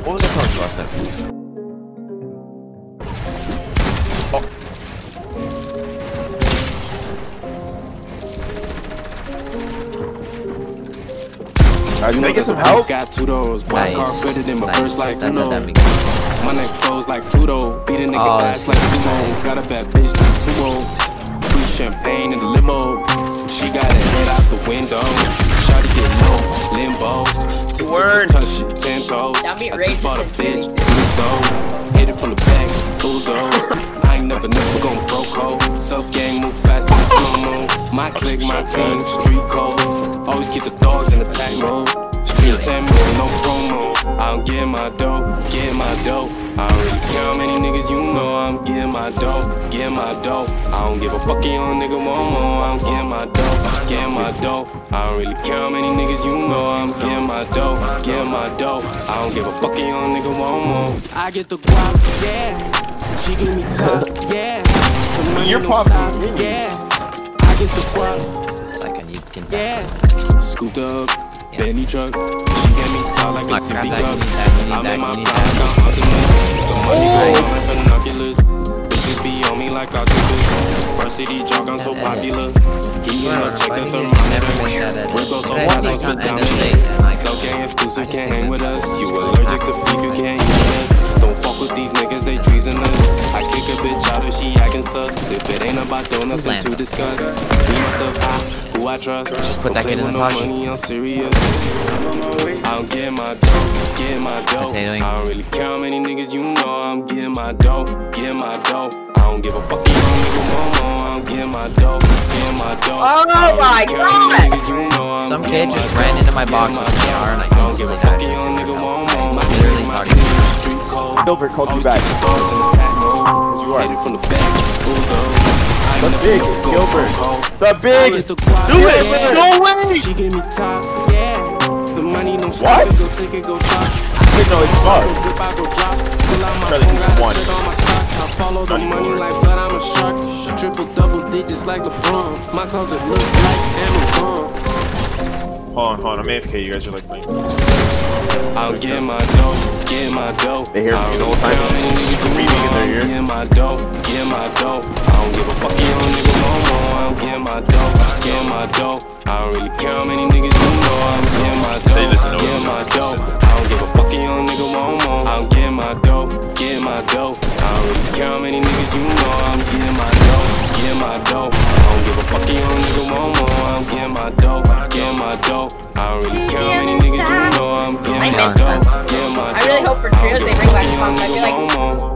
What was I telling you last time? Can I get some help? Got two doors. One car better than my first like That's Uno. not that big. My neck closed like Pluto. Beat a nigga ass like sumo. Got a bad bitch like Tumo. Free champagne in the limo. She got her head out the window. Shawty get low, limbo. Word. Touch it, 10 toes. I just bought a bitch. Hit it from the back, bulldoze. I ain't never gon' broke hoe. Self gang move fast like slow mo. My clique, my team, street code. Always keep the dogs in attack mode. Street 10 mode, no promo. I don't get my dough, get my dough. I don't really care how many niggas you know. I'm getting my dough, get my dough. I don't give a fuck if your nigga want more. I'm getting my dough, get my dough. I don't really care how many niggas you know. I'm getting my dough, get my dough. I don't give a fuck if your nigga want more. I get the guap, yeah. She give me top, yeah. You're popping, yeah. I get the guap, Yeah. scooped up. Benny truck, she get me tall like a sippy cup. I'm in my prime, got ultimates. The money going like binoculars. Bitches be on me like octopus. Varsity jog, I'm so popular. He in a check the thermometer. We're go so fast, I'm spit down the day. So gang exclusive, can't hang with us. You allergic to beef, you can't eat us. Don't fuck with these niggas, they treasonous. I kick a bitch out if she acting sus. If it ain't about doing nothing to discuss. Me myself high, who I trust. Just put that kid in the pocket. I'm serious. I don't get my dough, get my dough. I don't really care how many niggas you know. I'm getting my dough, get my dough. I don't give a fuck if you don't nigga want more. I'm getting my dough, get my dough. Oh my god! Some kid just ran into my box with a PR and I couldn't really die. I'm literally talking to Gilbert called you back. Because you are. from the back, The big Gilbert. The big. Do it. No way. She give me top, yeah. The money don't stop. What? Go take it, go top. Wait, no, it's smart. Go drip, I go drop. Pull out my Charlie, phone, just one. check all my stocks. I follow the money like blood, I'm a shark. Triple double digits like LeBron. My closet look like Amazon. Hold on, I'm AFK. You guys are like playing. I'll get my dough, get my dough. They hear me the whole time. Screaming in their ear. Get my dough, get my dough. I don't give a fuck if your nigga want more. I'm getting my dough, get my dough. I don't really care how many niggas you know. I'm getting my dough, get my dough. I don't give a fuck if your nigga want more. I'm getting my dough, get my dough. I don't really care how many niggas you know. I'm getting my dough, get my dough. I don't give a fuck if your nigga want more. I'm getting my dough, get my dough. I don't really care how many niggas you know. I'm getting my dough, get my dough. I really hope for trios they bring back Punk. I feel like